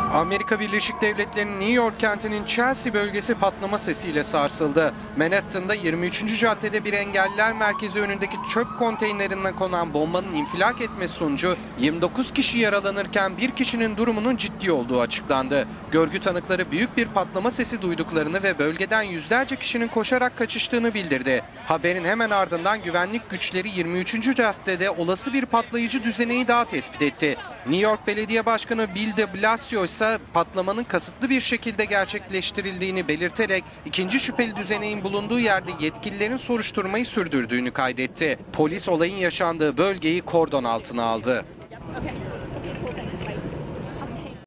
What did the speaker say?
Amerika Birleşik Devletleri'nin New York kentinin Chelsea bölgesi patlama sesiyle sarsıldı. Manhattan'da 23. caddede bir engelliler merkezi önündeki çöp konteynerine konan bombanın infilak etmesi sonucu 29 kişi yaralanırken bir kişinin durumunun ciddi olduğu açıklandı. Görgü tanıkları büyük bir patlama sesi duyduklarını ve bölgeden yüzlerce kişinin koşarak kaçıştığını bildirdi. Haberin hemen ardından güvenlik güçleri 23. caddede olası bir patlayıcı düzeneği daha tespit etti. New York Belediye Başkanı Bill de Blasio ise patlamanın kasıtlı bir şekilde gerçekleştirildiğini belirterek ikinci şüpheli düzeneğin bulunduğu yerde yetkililerin soruşturmayı sürdürdüğünü kaydetti. Polis olayın yaşandığı bölgeyi kordon altına aldı.